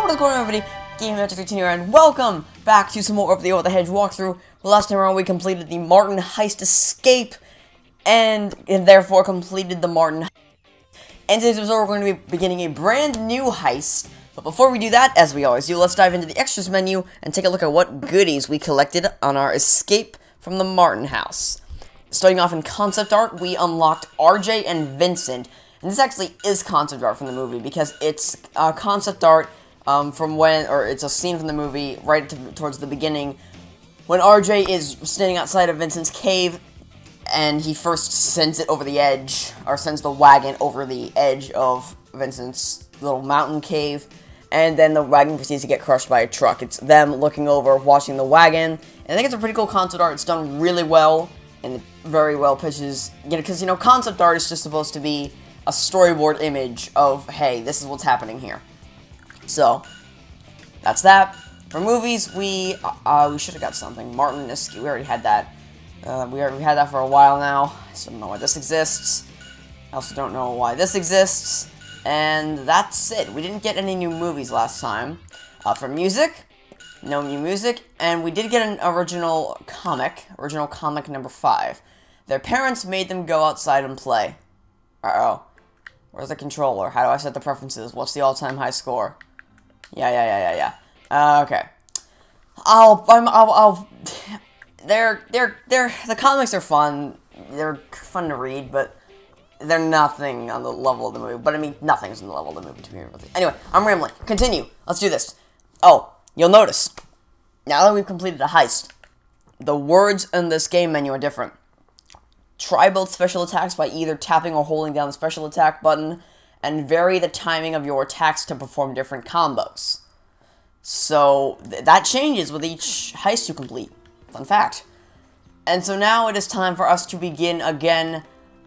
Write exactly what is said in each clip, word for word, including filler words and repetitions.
What is going on, everybody? Game Magic thirteen here, and welcome back to some more of the Over the Hedge walkthrough. Last time around, we completed the Martin heist escape, and, and therefore completed the Martin heist. And today's episode, we're going to be beginning a brand new heist. But before we do that, as we always do, let's dive into the extras menu and take a look at what goodies we collected on our escape from the Martin house. Starting off in concept art, we unlocked R J and Vincent. And this actually is concept art from the movie, because it's uh, concept art um, from when, or it's a scene from the movie right to, towards the beginning, when R J is standing outside of Vincent's cave, and he first sends it over the edge, or sends the wagon over the edge of Vincent's little mountain cave, and then the wagon proceeds to get crushed by a truck. It's them looking over, watching the wagon, and I think it's a pretty cool concept art. It's done really well, and it very well pitches, you know, because, you know, concept art is just supposed to be a storyboard image of, hey, this is what's happening here. So, that's that. For movies, we uh, we should have got something. Martin Escape, we already had that. Uh, we already had that for a while now. I still don't know why this exists. I also don't know why this exists. And that's it. We didn't get any new movies last time. Uh, for music, no new music. And we did get an original comic. Original comic number five. Their parents made them go outside and play. Uh-oh. Where's the controller? How do I set the preferences? What's the all-time high score? Yeah, yeah, yeah, yeah, yeah. Uh, okay. I'll, I'm, I'll, I'll, they're, they're, they're, the comics are fun. They're fun to read, but they're nothing on the level of the movie. But, I mean, nothing's on the level of the movie, to be honest with you. Anyway, I'm rambling. Continue. Let's do this. Oh, you'll notice, now that we've completed a heist, the words in this game menu are different. Try both special attacks by either tapping or holding down the special attack button, and vary the timing of your attacks to perform different combos. So, th that changes with each heist you complete. Fun fact. And so now it is time for us to begin again.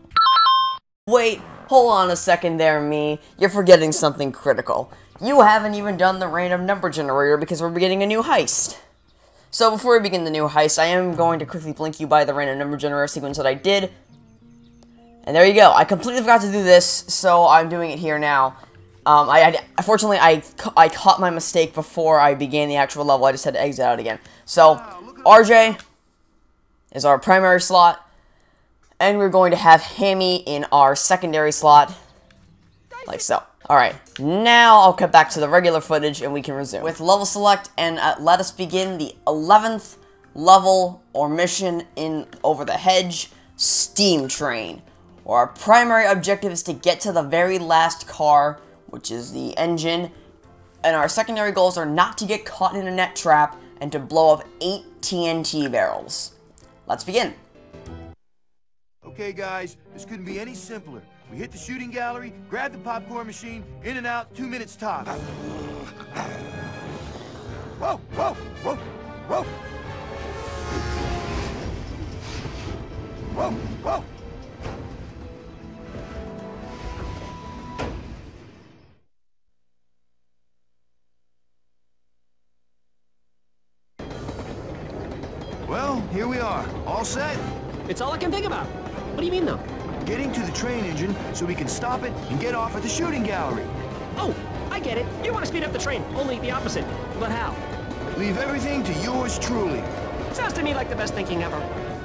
Wait, hold on a second there, me. You're forgetting something critical. You haven't even done the random number generator because we're beginning a new heist. So before we begin the new heist, I am going to quickly blink you by the random number generator sequence that I did. And there you go. I completely forgot to do this, so I'm doing it here now. Um, I, I unfortunately, I, I caught my mistake before I began the actual level. I just had to exit out again. So, R J is our primary slot, and we're going to have Hammy in our secondary slot, like so. Alright, now I'll cut back to the regular footage and we can resume. With level select, and uh, let us begin the eleventh level or mission in Over the Hedge, Steam Train. Where our primary objective is to get to the very last car, which is the engine, and our secondary goals are not to get caught in a net trap and to blow up eight T N T barrels. Let's begin. Okay guys, this couldn't be any simpler. We hit the shooting gallery, grab the popcorn machine, in and out, two minutes tops. Whoa, whoa, whoa, whoa. Whoa, whoa. Well, here we are, all set. It's all I can think about. What do you mean, though? Getting to the train engine so we can stop it and get off at the shooting gallery. Oh, I get it. You want to speed up the train, only the opposite. But how? Leave everything to yours truly. Sounds to me like the best thinking ever.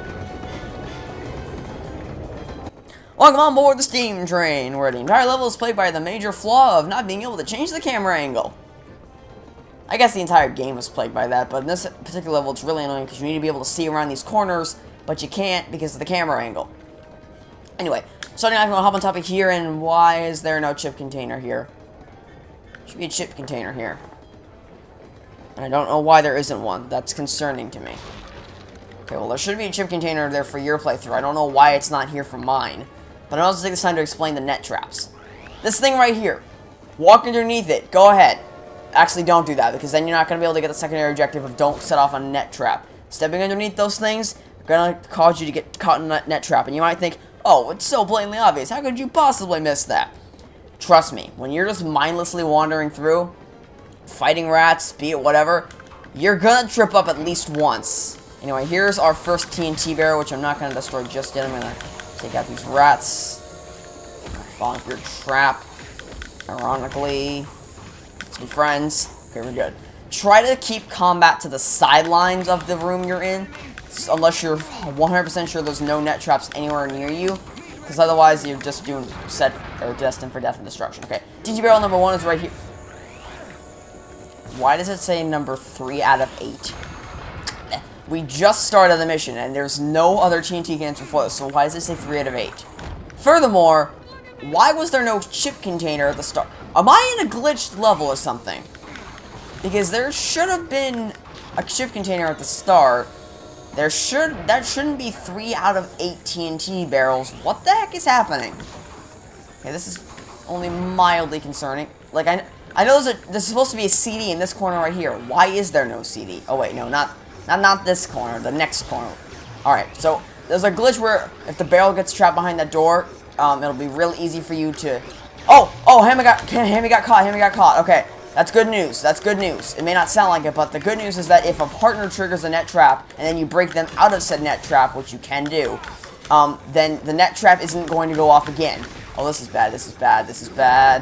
Welcome on board the Steam Train, where the entire level is plagued by the major flaw of not being able to change the camera angle. I guess the entire game is plagued by that, but in this particular level it's really annoying because you need to be able to see around these corners, but you can't because of the camera angle. Anyway, starting off, I'm going to hop on top of here, and why is there no chip container here? Should be a chip container here. And I don't know why there isn't one. That's concerning to me. Okay, well, there should be a chip container there for your playthrough. I don't know why it's not here for mine. But I'll also take this time to explain the net traps. This thing right here. Walk underneath it. Go ahead. Actually, don't do that, because then you're not going to be able to get the secondary objective of don't set off a net trap. Stepping underneath those things are going to cause you to get caught in a net trap. And you might think, oh, it's so blatantly obvious. How could you possibly miss that? Trust me, when you're just mindlessly wandering through, fighting rats, be it whatever, you're gonna trip up at least once. Anyway, here's our first T N T barrel, which I'm not gonna destroy just yet. I'm gonna take out these rats. Fall into your trap. Ironically, let's be friends. Okay, we're good. Try to keep combat to the sidelines of the room you're in, unless you're one hundred percent sure there's no net traps anywhere near you, because otherwise you're just doing set or destined for death and destruction. Okay, T N T barrel number one is right here. Why does it say number three out of eight? We just started the mission, and there's no other T N T cannons before this, so why does it say three out of eight? Furthermore, why was there no chip container at the start? Am I in a glitched level or something? Because there should have been a chip container at the start. There should that shouldn't be three out of eight T N T barrels. What the heck is happening? Okay, this is only mildly concerning. Like I, I know there's, a, there's supposed to be a C D in this corner right here. Why is there no C D? Oh wait, no, not not not this corner. The next corner. All right, so there's a glitch where if the barrel gets trapped behind that door, um, it'll be real easy for you to. Oh, oh, Hammy got Hammy got caught. Hammy got caught. Okay. That's good news. That's good news. It may not sound like it, but the good news is that if a partner triggers a net trap, and then you break them out of said net trap, which you can do, um, then the net trap isn't going to go off again. Oh, this is bad. This is bad. This is bad.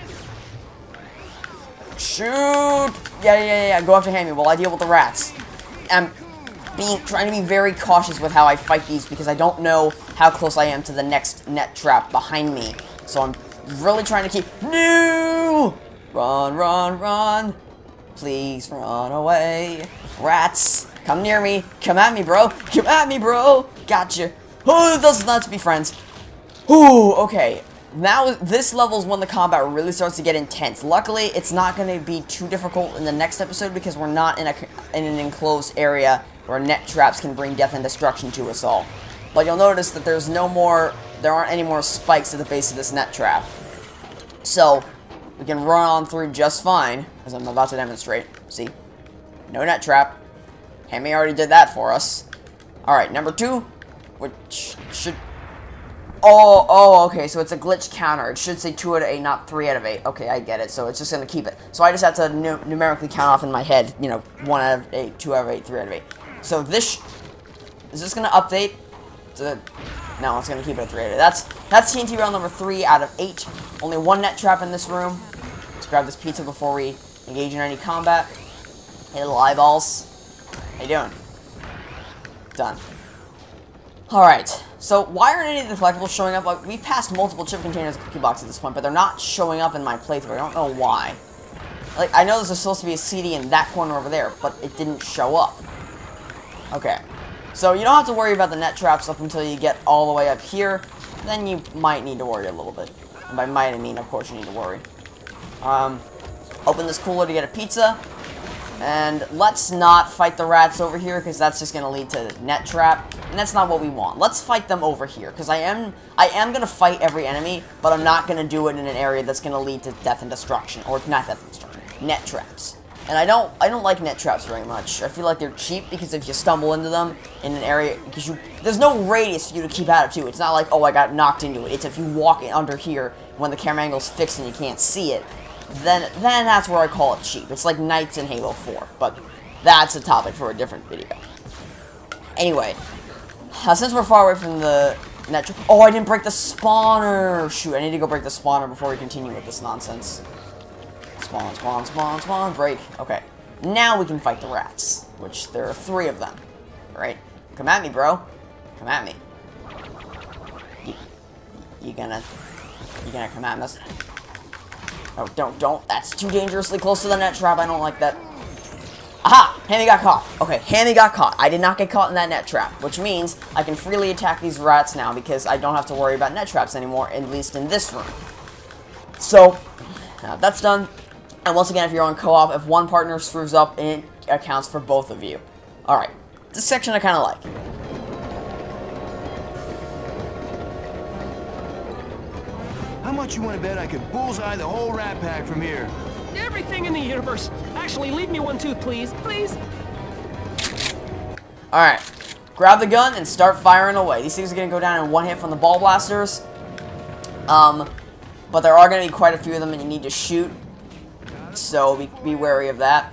Shoot! Yeah, yeah, yeah, yeah. Go after Hammy while I deal with the rats. I'm being trying to be very cautious with how I fight these because I don't know how close I am to the next net trap behind me. So I'm really trying to keep... No! Run, run, run. Please run away. Rats, come near me. Come at me, bro. Come at me, bro. Gotcha. Oh, let's not be friends. Ooh, okay. Now, this level is when the combat really starts to get intense. Luckily, it's not going to be too difficult in the next episode because we're not in, a, in an enclosed area where net traps can bring death and destruction to us all. But you'll notice that there's no more, there aren't any more spikes at the base of this net trap. So... we can run on through just fine, as I'm about to demonstrate. See? No net trap. Hammy already did that for us. Alright, number two, which should... Oh, oh, okay, so it's a glitch counter. It should say two out of eight, not three out of eight. Okay, I get it, so it's just going to keep it. So I just have to nu numerically count off in my head, you know, one out of eight, two out of eight, three out of eight. So this... is this going to update? To, no, it's going to keep it at three out of eight. That's, that's T N T round number three out of eight. Only one net trap in this room. Let's grab this pizza before we engage in any combat. Hey, little eyeballs. How you doing? Done. Alright, so why aren't any of the collectibles showing up? Like, we've passed multiple chip containers and cookie boxes at this point, but they're not showing up in my playthrough. I don't know why. Like, I know there's supposed to be a C D in that corner over there, but it didn't show up. Okay. So you don't have to worry about the net traps up until you get all the way up here. Then you might need to worry a little bit. And by might, I mean, of course, you need to worry. Um, open this cooler to get a pizza. And let's not fight the rats over here, because that's just going to lead to net trap. And that's not what we want. Let's fight them over here, because I am I am going to fight every enemy, but I'm not going to do it in an area that's going to lead to death and destruction. Or not death and destruction. Net traps. And I don't I don't like net traps very much. I feel like they're cheap, because if you stumble into them in an area, because you there's no radius for you to keep out of too. It's not like, oh, I got knocked into it. It's if you walk in under here when the camera angle's fixed and you can't see it, then then that's where I call it cheap. It's like Knights in Halo four, but that's a topic for a different video. Anyway, uh, since we're far away from the net trap, oh, I didn't break the spawner. Shoot, I need to go break the spawner before we continue with this nonsense. Spawn, spawn, spawn, spawn, break. Okay. Now we can fight the rats, which there are three of them. Right? Come at me, bro. Come at me. You, you gonna... You gonna come at us? Oh, don't, don't. That's too dangerously close to the net trap. I don't like that. Aha! Hammy got caught. Okay, Hammy got caught. I did not get caught in that net trap, which means I can freely attack these rats now because I don't have to worry about net traps anymore, at least in this room. So, now that's done. And once again, if you're on co-op, if one partner screws up, it accounts for both of you. Alright, this section I kind of like. How much you want to bet I could bullseye the whole rat pack from here? Everything in the universe. Actually, leave me one too, please. Please. Alright, grab the gun and start firing away. These things are going to go down in one hit from the ball blasters. Um, but there are going to be quite a few of them and you need to shoot. So be, be wary of that.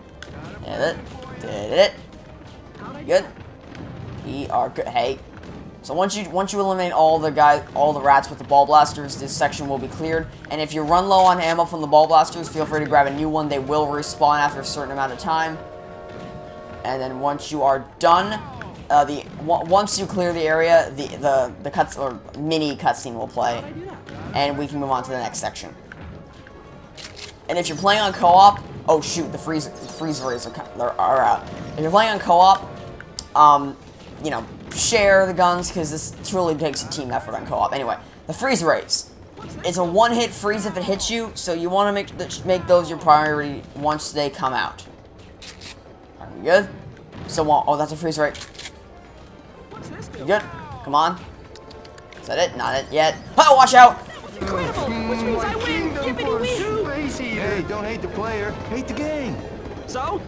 Did it. Did it. Good. We are good. Hey. So once you once you eliminate all the guys, all the rats with the ball blasters, this section will be cleared. And if you run low on ammo from the ball blasters, feel free to grab a new one. They will respawn after a certain amount of time. And then once you are done, uh, the w once you clear the area, the the the cuts or mini cutscene will play, and we can move on to the next section. And if you're playing on co-op, oh shoot, the freeze the freeze rays are, are out. If you're playing on co-op, um, you know, share the guns because this truly takes a team effort on co-op. Anyway, the freeze rays. It's a one-hit freeze if it hits you, so you want to make th make those your priority once they come out. Are we good? So, oh, that's a freeze ray. You good? Come on. Is that it? Not it yet. Oh, watch out! Incredible! Which means I win! Yippity wee! Hey, don't hate the player, hate the game. So?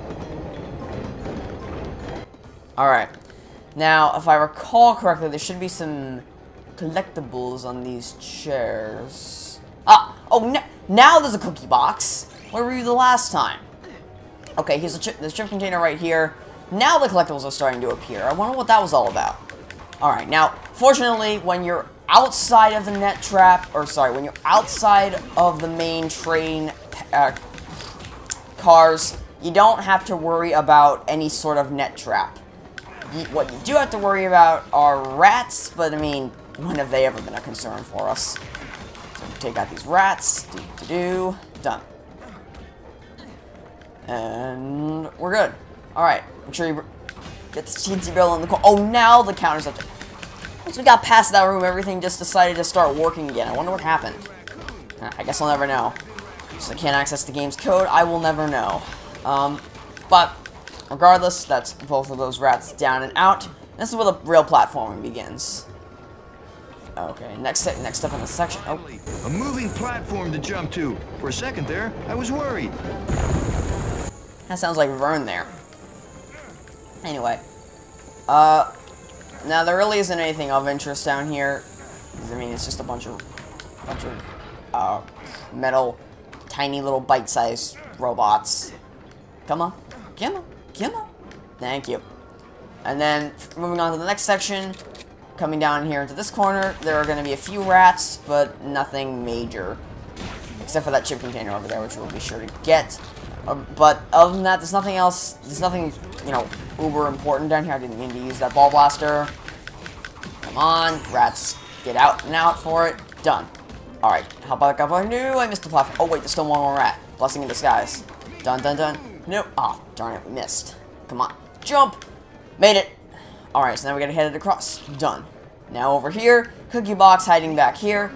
Alright. Now, if I recall correctly, there should be some collectibles on these chairs. Ah! Oh, now there's a cookie box. Where were you the last time? Okay, here's the chip, the chip container right here. Now the collectibles are starting to appear. I wonder what that was all about. Alright, now, fortunately, when you're outside of the net trap, or sorry, when you're outside of the main train uh, cars, you don't have to worry about any sort of net trap. You, what you do have to worry about are rats, but I mean, when have they ever been a concern for us? So take out these rats, do do do, done. And we're good. Alright, make sure you get the teensy bill in the corner. Oh, now the counter's up there. Once we got past that room, everything just decided to start working again. I wonder what happened. I guess I'll never know. Since I can't access the game's code, I will never know. Um, but, regardless, that's both of those rats down and out. This is where the real platforming begins. Okay, next next step in the section. Oh. A moving platform to jump to. For a second there, I was worried. That sounds like Verne there. Anyway. Uh, now there really isn't anything of interest down here. I mean, it's just a bunch of, bunch of, uh, metal, tiny little bite-sized robots. Come on. Come on. Come on. Thank you. And then, moving on to the next section, coming down here into this corner, there are going to be a few rats, but nothing major. Except for that chip container over there, which we'll be sure to get. Uh, but other than that, there's nothing else, there's nothing, you know, uber important down here. I didn't mean to use that ball blaster. Come on, rats, get out and out for it. Done. Alright, how about a couple? No, I missed the platform. Oh wait, there's still one more rat. Blessing in disguise. Done, done, done. Nope. Ah, oh, darn it, we missed. Come on, jump! Made it! Alright, so now we gotta head it across. Done. Now over here, cookie box hiding back here.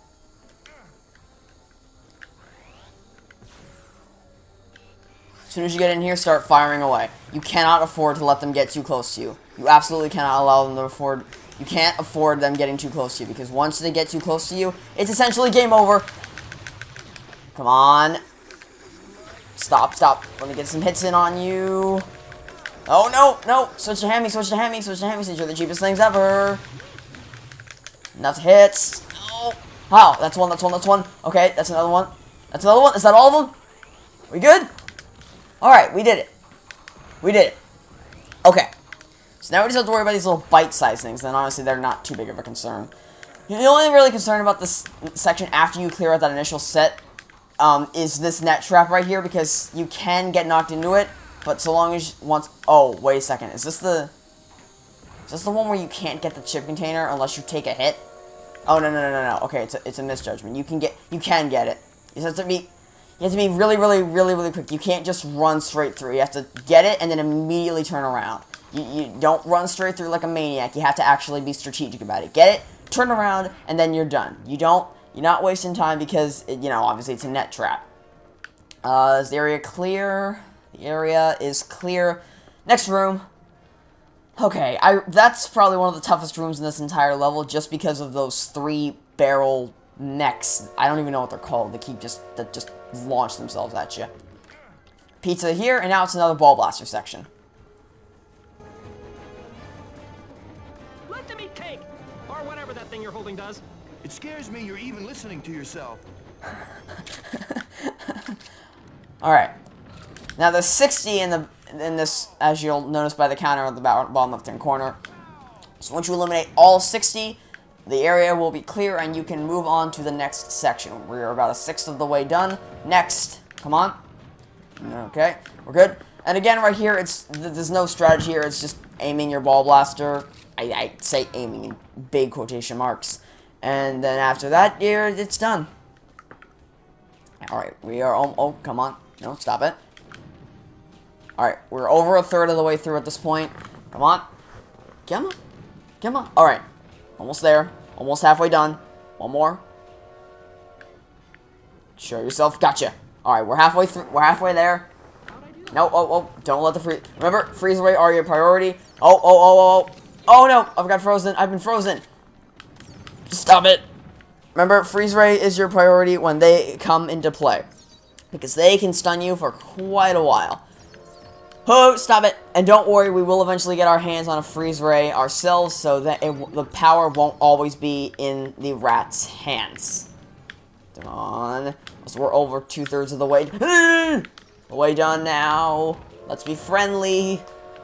As soon as you get in here, start firing away. You cannot afford to let them get too close to you. You absolutely cannot allow them to afford... You can't afford them getting too close to you, because once they get too close to you, it's essentially game over. Come on. Stop, stop. Let me get some hits in on you. Oh, no, no. Switch to Hammy, switch to Hammy, switch to Hammy, since you're the cheapest things ever. Enough hits. No. Wow, that's one, that's one, that's one. Okay, that's another one. That's another one. Is that all of them? We good? Alright, we did it. We did it. Okay. So now we just have to worry about these little bite-sized things, and honestly, they're not too big of a concern. The only really concern about this section after you clear out that initial set um, is this net trap right here, because you can get knocked into it, but so long as you once... Oh, wait a second. Is this the... Is this the one where you can't get the chip container unless you take a hit? Oh, no, no, no, no, no. Okay, it's a, it's a misjudgment. You can get... You can get it. You have to be... You have to be really, really, really, really quick. You can't just run straight through. You have to get it and then immediately turn around. You, you don't run straight through like a maniac. You have to actually be strategic about it. Get it, turn around, and then you're done. You don't, you're not wasting time because, it, you know, obviously it's a net trap. Uh, is the area clear? The area is clear. Next room. Okay, I that's probably one of the toughest rooms in this entire level just because of those three barrel mechs. I don't even know what they're called. They keep just, that just launch themselves at you. Pizza here, and now it's another ball blaster section. Let them eat cake! Or whatever that thing you're holding does. It scares me you're even listening to yourself. Alright. Now there's sixty in the in this, as you'll notice by the counter at the bottom left-hand corner. So once you eliminate all sixty, the area will be clear and you can move on to the next section. We're about a sixth of the way done. Next. Come on. Okay, we're good. And again, right here, it's there's no strategy here. It's just aiming your ball blaster. I, I say aiming in big quotation marks. And then after that, here, it's done. Alright, we are... Oh, oh, come on. No, stop it. Alright, we're over a third of the way through at this point. Come on. Come on. Come on. Alright. Almost there. Almost halfway done. One more. Show yourself. Gotcha. Alright, we're halfway through. We're halfway there. No, oh, oh. Don't let the freeze... Remember, freeze away are your priority. Oh, oh, oh, oh, oh. Oh, no. I've got frozen. I've been frozen. Stop it. Remember, freeze ray is your priority when they come into play. Because they can stun you for quite a while. Oh, stop it. And don't worry, we will eventually get our hands on a freeze ray ourselves so that it, the power won't always be in the rat's hands. Come on. So we're over two-thirds of the way. The way done now. Let's be friendly.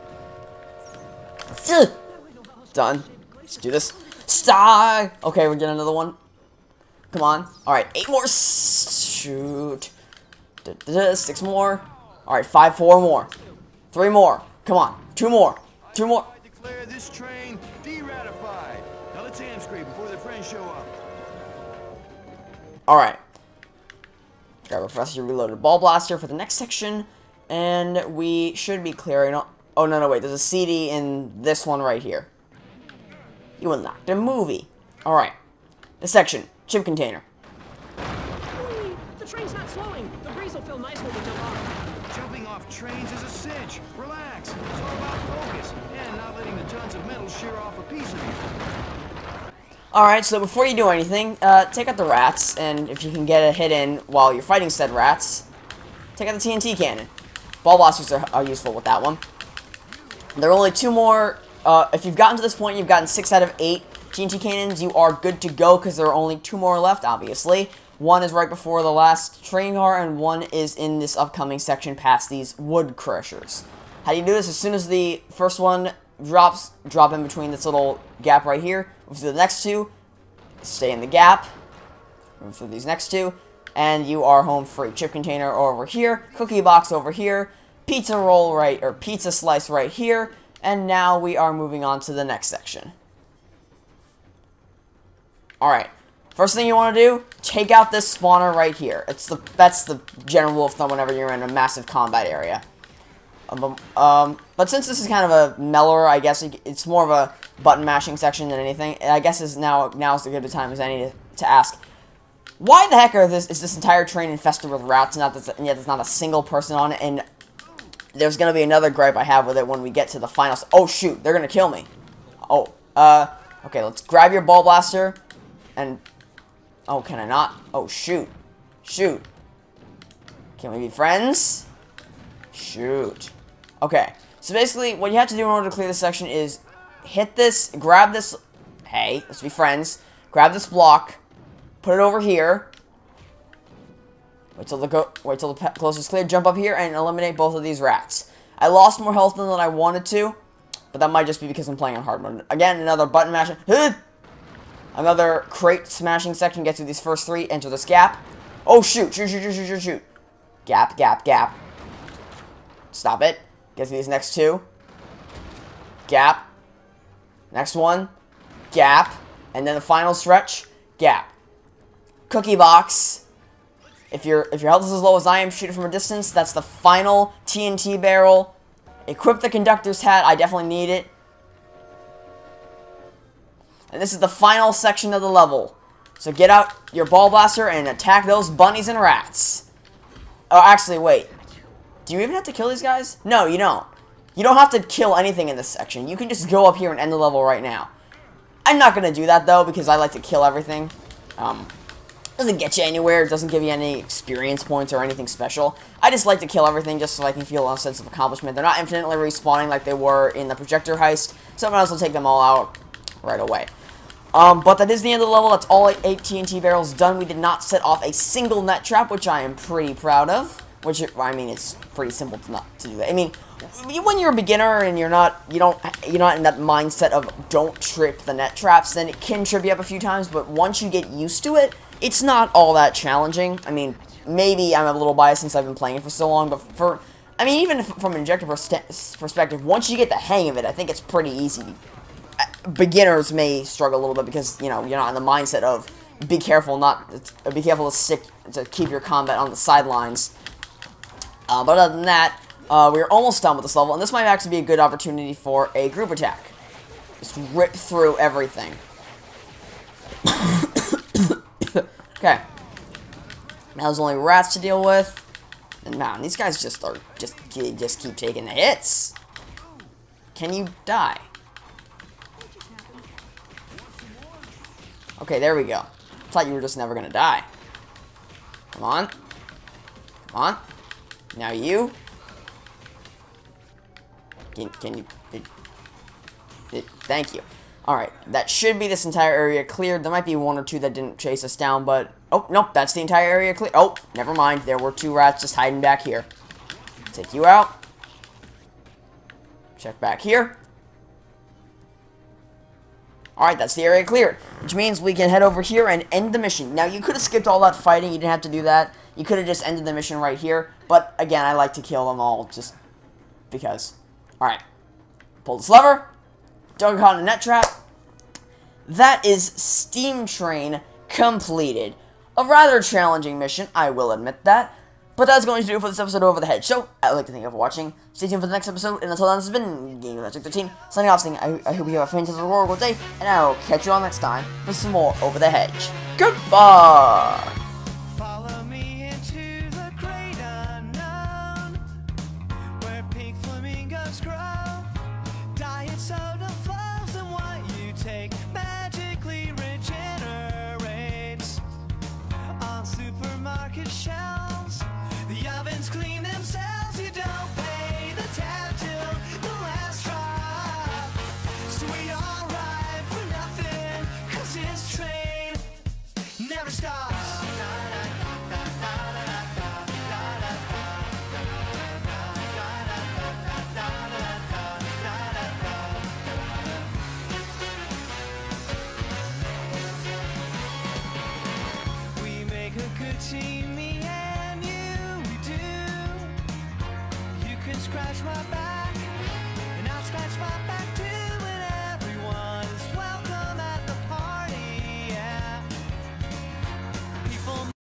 Done. Let's do this. Stop! Okay, we're getting another one. Come on. Alright, eight more. Shoot. Six more. Alright, five, four more. Three more. Come on. Two more. Two more. I declare this train de-ratified. Now let's hand scrape before the friends show up. Alright. Grab a freshly reloaded ball blaster for the next section. And we should be clearing... Oh, no, no, wait. There's a C D in this one right here. You unlocked a movie. Alright. This section. Chip container. Whee! The train's not slowing. The breeze will feel nice when we jump off. Jumping off trains is a cinch. Relax. It's all about focus and not letting the tons of metal shear off a piece of you. Alright, so before you do anything, uh, take out the rats, and if you can get a hit in while you're fighting said rats, take out the T N T cannon. Ball blasters are, are useful with that one. There are only two more. Uh, if you've gotten to this point, you've gotten six out of eight T N T cannons, you are good to go, because there are only two more left, obviously. One is right before the last train car, and one is in this upcoming section past these wood crushers. How do you do this? As soon as the first one drops, drop in between this little gap right here, move through the next two, stay in the gap, move through these next two, and you are home free. Chip container over here, cookie box over here, pizza roll right, or pizza slice right here, and now we are moving on to the next section. Alright, first thing you want to do, take out this spawner right here. It's the That's the general rule of thumb whenever you're in a massive combat area. Um, um, but since this is kind of a mellower, I guess it's more of a button mashing section than anything, I guess is now now's as good a time as any to, to ask, why the heck are this, is this entire train infested with rats, not that, and yet there's not a single person on it, and there's going to be another gripe I have with it when we get to the final... Oh, shoot. They're going to kill me. Oh, uh... Okay, let's grab your ball blaster. And... Oh, can I not? Oh, shoot. Shoot. Can we be friends? Shoot. Okay. So basically, what you have to do in order to clear this section is hit this, grab this... Hey, let's be friends. Grab this block. Put it over here. Wait till the go wait till the close is clear, jump up here, and eliminate both of these rats. I lost more health than I wanted to, but that might just be because I'm playing on hard mode. Again, another button mashing. Another crate smashing section. Get through these first three, enter this gap. Oh, shoot, shoot, shoot, shoot, shoot, shoot, shoot. Gap, gap, gap. Stop it. Get through these next two. Gap. Next one. Gap. And then the final stretch. Gap. Cookie box. If your if your health is as low as I am, shoot it from a distance. That's the final T N T barrel. Equip the conductor's hat. I definitely need it. And this is the final section of the level. So get out your ball blaster and attack those bunnies and rats. Oh, actually, wait. Do you even have to kill these guys? No, you don't. You don't have to kill anything in this section. You can just go up here and end the level right now. I'm not going to do that, though, because I like to kill everything. Um... Doesn't get you anywhere, it doesn't give you any experience points or anything special. I just like to kill everything just so I can feel a sense of accomplishment. They're not infinitely respawning like they were in the projector heist. Someone else will take them all out right away. Um, but that is the end of the level. That's all eight T N T barrels done. We did not set off a single net trap, which I am pretty proud of. which, I mean, it's pretty simple to not to do that. I mean, when you're a beginner and you're not, you don't, you're not in that mindset of don't trip the net traps, then it can trip you up a few times, but once you get used to it, it's not all that challenging. I mean, maybe I'm a little biased since I've been playing it for so long, but for, I mean, even from an injector perspective, once you get the hang of it, I think it's pretty easy. Beginners may struggle a little bit because, you know, you're not in the mindset of be careful not, be careful to stick, to keep your combat on the sidelines. Uh, but other than that, uh, we're almost done with this level, and this might actually be a good opportunity for a group attack. Just rip through everything. Okay. Now there's only rats to deal with. And man, these guys just are just just keep taking the hits. Can you die? Okay, there we go. Thought you were just never gonna die. Come on. Come on. Now you. Can, can you... It, it, thank you. Alright, that should be this entire area cleared. There might be one or two that didn't chase us down, but... Oh, nope, that's the entire area clear. Oh, never mind. There were two rats just hiding back here. Take you out. Check back here. Alright, that's the area cleared. Which means we can head over here and end the mission. Now, you could have skipped all that fighting. You didn't have to do that. You could have just ended the mission right here. But, again, I like to kill them all just because. Alright. Pull this lever. Don't get caught in a net trap. That is Steam Train completed. A rather challenging mission, I will admit that. But that's going to do it for this episode of Over the Hedge. So, I'd like to thank you for watching. Stay tuned for the next episode. And until then, this has been Game Magic thirteen. Signing off saying, I, I hope you have a fantastic, horrible day. And I will catch you all next time for some more Over the Hedge. Goodbye! Follow me into the great unknown, where pink flamingos grow. Diet soda flows and what you take magically regenerates. On supermarket shelves, the ovens clean themselves. You don't pay the tab till the last drop. So we all ride for nothing, cause this train never stops. We make a good team, me and you, we do. You can scratch my back.